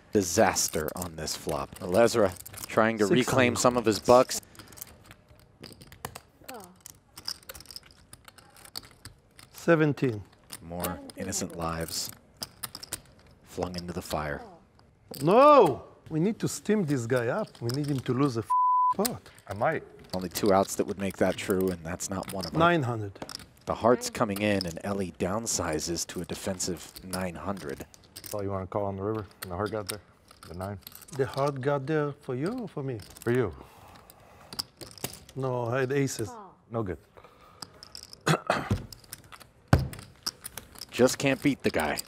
Disaster on this flop. Elezra trying to 600. reclaim some of his bucks. 17. More innocent lives flung into the fire. No! We need to steam this guy up. We need him to lose a pot. I might. Only 2 outs that would make that true, and that's not one of them. 900. The heart's coming in, and ElkY downsizes to a defensive 900. That's all you want to call on the river? And the heart got there? The 9? The heart got there for you or for me? For you. No, I had aces. No good. Just can't beat the guy.